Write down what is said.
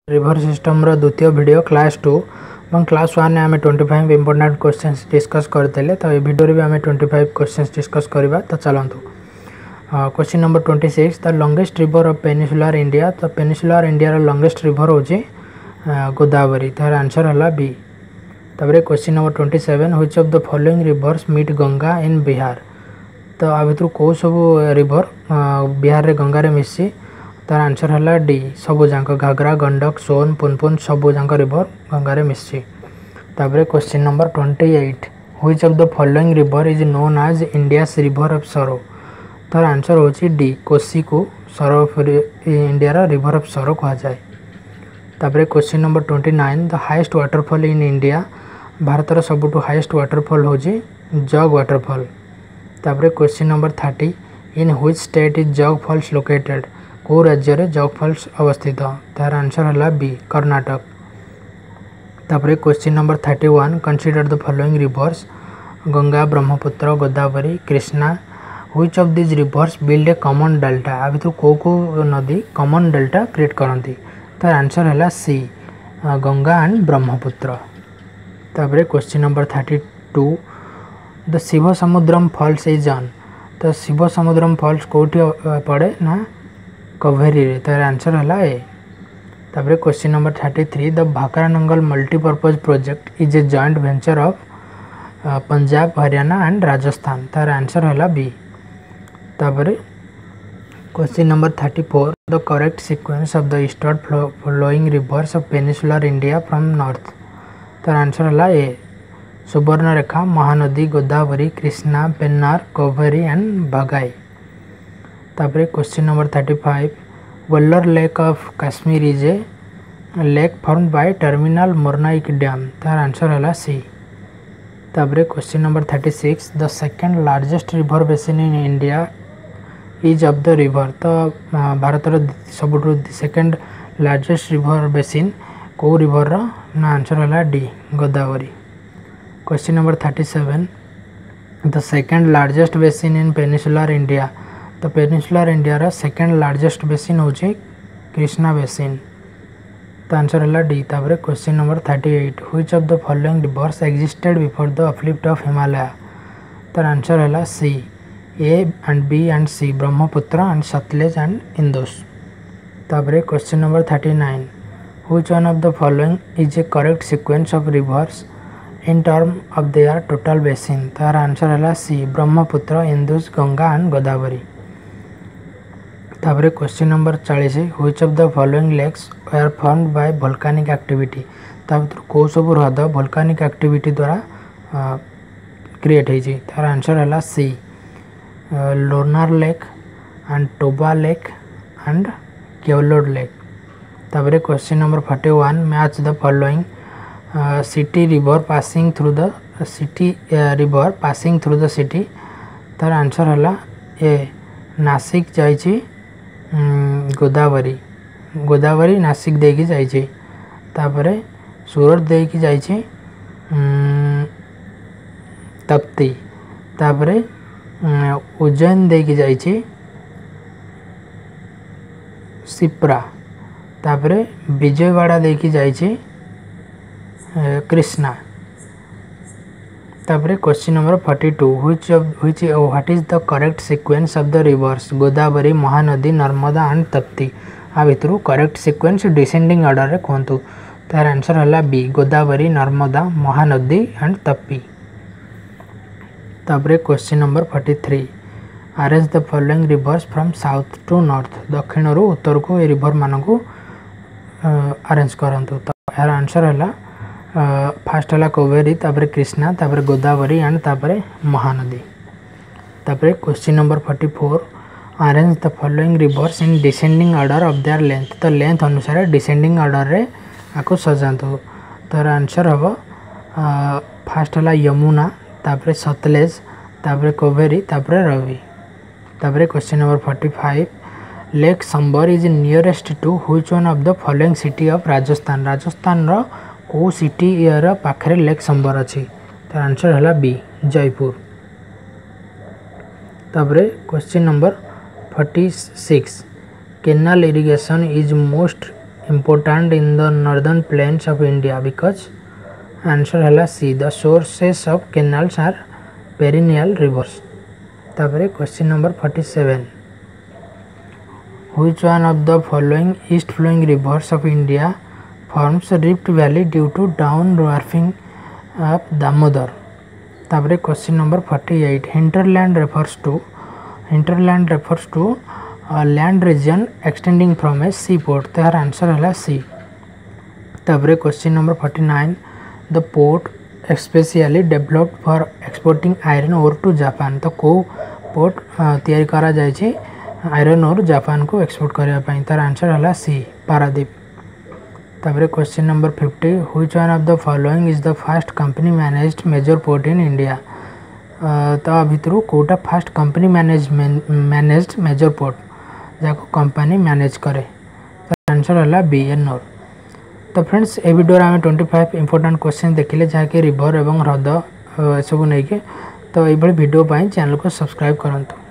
River system रो द्वितीय video class 2 और class 1 आम 25 इंपोर्टेंट क्वेश्चंस डिस्कस करते तो ये वीडियो भी आम 25 क्वेश्चंस डिस्कस करवा। तो चलतु question number 26 the longest river of peninsular India. तो पेनिसुलर इंडिया लॉन्गेस्ट रिवर हूँ गोदावरी। तार आंसर है बी। तापर question number 27 which of the following rivers meet Ganga in Bihar. तो आ भर कौ सब रिवर बिहार रे गंगा रे मिसी। तार आंसर है डी सबू जाक घाघरा गंडक सोन पुनपुन सबू जाक रिवर गंगारे मिसी। तापर question number 28 which of the following river is known as India's river of sorrow. तार आंसर होची डी कोसी को सरो ऑफ इंडिया रिवर ऑफ सरो कहा जाए। तापर question number 29 the highest waterfall in India. भारतर सबुठु हाईएस्ट वाटरफॉल होची जग वाटरफॉल। तापर question number 30 in which state is Jog falls located. को राज्य रे जग फॉल्स अवस्थित। तार आंसर है बी कर्नाटक। तापर question number 31 consider the following rivers Ganga Brahmaputra Godavari Krishna which of these rivers build a common delta. आ भर को नदी कॉमन डेल्टा क्रिएट करती। तार आंसर है सी गंगा एंड ब्रह्मपुत्र। तापर question number 32 the Shiva Samudram falls is on. तो शिव समुद्रम फॉल्स कौटी पड़े ना कवेरी रे। तार आंसर है ए। तापर question number 33 the Bhakra Nangal multipurpose project is a joint venture of Punjab Haryana and Rajasthan. तार आंसर है बी। तापर question number 34 the correct sequence of the eastern flowing rivers of peninsular India from north. तार आंसर है A Subarnarekha Mahanadi Godavari Krishna Pennar Kaveri and Vaigai. तापर question number 35 Wular lake of Kashmir is a lake formed by terminal morainic dam. तार answer है C. तापर question number 36 the second largest river basin in India is of the river. तो भारतर सबुठ second largest river basin को river ना answer है D Godavari. Question number 37 the second largest basin in peninsular India. तो peninsular India रा second largest basin हूँ Krishna basin. तो आंसर है डी। तापर question number 38 which of the following rivers existed before the uplift of Himalaya. तो answer है C A and B and C Brahmaputra and Sutlej and Indus. तापर question number 39 which one of the following is a correct sequence of rivers in term of their total basin. तार answer है C Brahmaputra Indus Ganga and Godavari. तापर question number 40 which of the following lakes were formed by volcanic activity. कौ सब ह्रद volcanic activity द्वारा create होती। तार answer है सी Lonar lake and Toba lake and Keoladeo lake. तापर question number 41 match the following city river passing through the city. तार answer है ए नासिक जाइए गोदावरी नासिक देकी जाइए। तापर सूरत देकी जाइए तप्ती। तापर उज्जैन देकी जाइए सिप्रा। तापर विजयवाड़ा देकी जाइए कृष्णा। तापर question number 42 what is the correct sequence of the rivers Godavari Mahanadi Narmada and Tapti. आ भर करेक्ट सीक्वेंस डिसेंडिंग ऑर्डर रे कहतु। तार आंसर है बी गोदावरी नर्मदा महानदी एंड तप्ती। तापर question number 43 arrange the following rivers from south to north. दक्षिण रु उत्तर को ये रिवर मान को अरेंज करंतु। तो यार आंसर है फास्ट है कावेरी तापर कृष्णा तापर गोदावरी एंड तापर महानदी। तापर question number 44 arrange the following rivers in descending order of their length. तो लेंथ अनुसार डिसेंडिंग ऑर्डर रे आपको सजातु। तार आंसर हम फास्ट है यमुना तापर सतलेज तापर कावेरी तापर रवि। तापर question number 45 lake Sambhar is nearest to which one of the following city of Rajasthan. Rajasthan रो को सिटी यार पाखरे लेक संबर अच्छी। तार आंसर है बी जयपुर। तापर question number 46 canal irrigation is most important in the northern plains of India? Because answer है C. The sources of canals are perennial rivers. तापर question number 47. Which one of the following east flowing rivers of India forms Rift Valley due to down dwarfing of Damodar? तापर question number 48. Hinterland refers to a land region extending from a seaport. तार answer है C. तापर question number 49. The port especially developed for exporting iron ore to Japan. तो को port तैयारी करा जायछि iron ore Japan को एक्सपोर्ट करबा पई. तार आंसर हला सी पारादीप. तापर question number 50. Which one of the following is the first company managed major port in India? तो भितर कोटा first company managed major port जाको कंपनी मैनेज करे? तार आंसर हला बी एनोर. तो फ्रेंड्स ए वीडियो आम 25 इंपोर्टेंट क्वेश्चन देखिले जहाँकि रिवर एवं ह्रद सब नहीं के. तो ये वीडियो चैनल को सब्सक्राइब करंतु.